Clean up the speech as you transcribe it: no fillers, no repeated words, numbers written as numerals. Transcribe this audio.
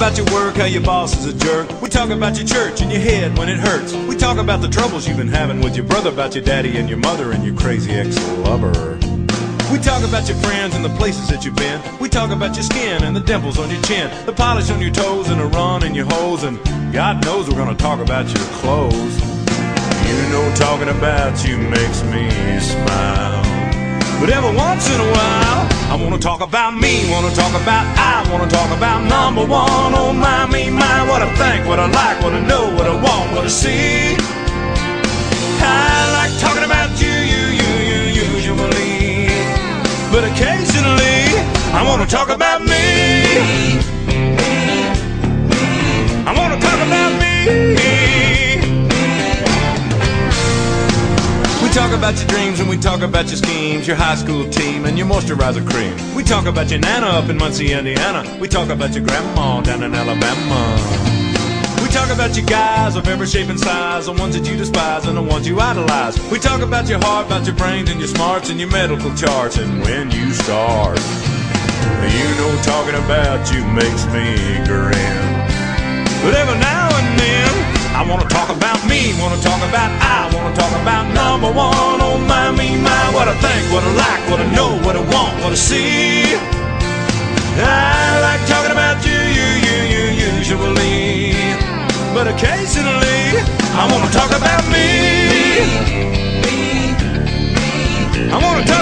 about your work, how your boss is a jerk. We talk about your church and your head when it hurts. We talk about the troubles you've been having with your brother, about your daddy and your mother and your crazy ex-lover. We talk about your friends and the places that you've been. We talk about your skin and the dimples on your chin, the polish on your toes and the run in your hose. And God knows we're gonna talk about your clothes. You know talking about you makes me smile. But every once in a while I wanna talk about me, wanna talk about I wanna talk about number one. Oh my, me, my, what I think, what I like, what I know, what I want, what I see. I like talking about you usually, but occasionally I wanna talk about me. I wanna talk about me. We talk about your dreams and we talk about your schemes, your high school team and your moisturizer cream. We talk about your nana up in Muncie, Indiana. We talk about your grandma down in Alabama. We talk about your guys of every shape and size, the ones that you despise and the ones you idolize. We talk about your heart, about your brains and your smarts and your medical charts and when you start. You know talking about you makes me grin. But every now and then I wanna talk about me, wanna talk about I wanna talk about number one. Oh my, me, my, what I think, what I like, what I know, what I want, what I see. I like talking about you usually, but occasionally I wanna talk about me. I wanna talk